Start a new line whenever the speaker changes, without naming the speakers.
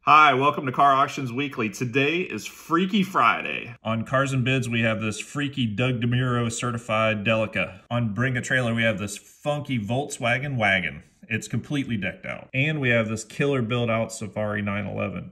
Hi, welcome to Car Auctions Weekly. Today is Freaky Friday. On Cars and Bids, we have this freaky Doug DeMuro certified Delica. On Bring a Trailer, we have this funky Volkswagen Wagon. It's completely decked out. And we have this killer build out Safari 911.